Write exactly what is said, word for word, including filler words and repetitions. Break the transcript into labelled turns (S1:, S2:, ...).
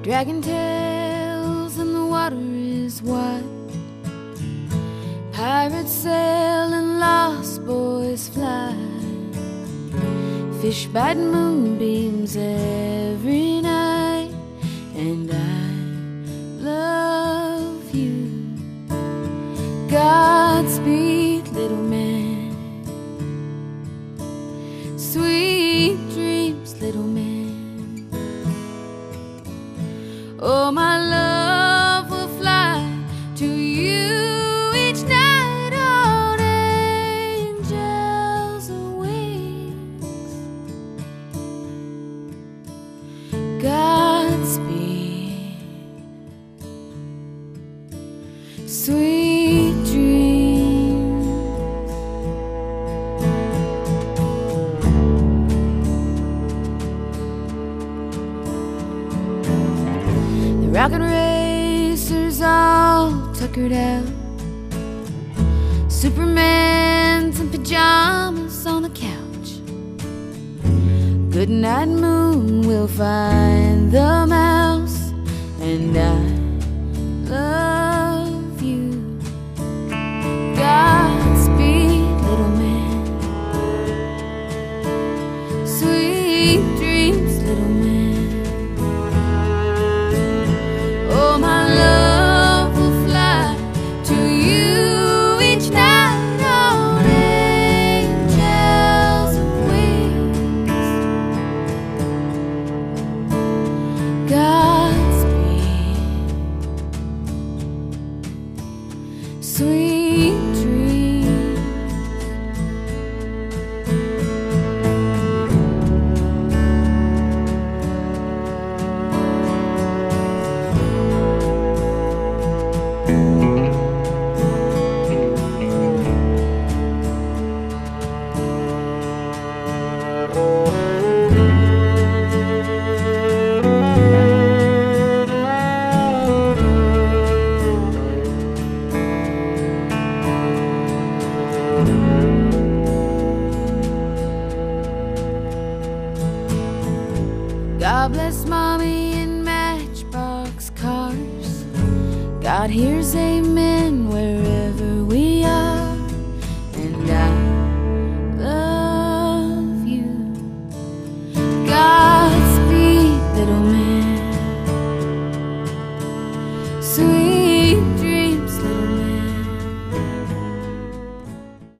S1: Dragon tails and the water is wide. Pirates sail and lost boys fly. Fish bite moonbeams every night. And I love you. Godspeed, little man. Sweet dreams, little man. Oh, my love will fly to you each night on angels' wings. Godspeed, sweet dreams. The rocket racers all tuckered out. Superman's in pajamas on the couch. Good night, moon, we'll find the mouse. And I love you. Godspeed, little man. Sweet dreams, little man. Oh, my love will fly to you each night on angels' wings. Godspeed, sweet dreams. God bless mommy and matchbox cars. God hears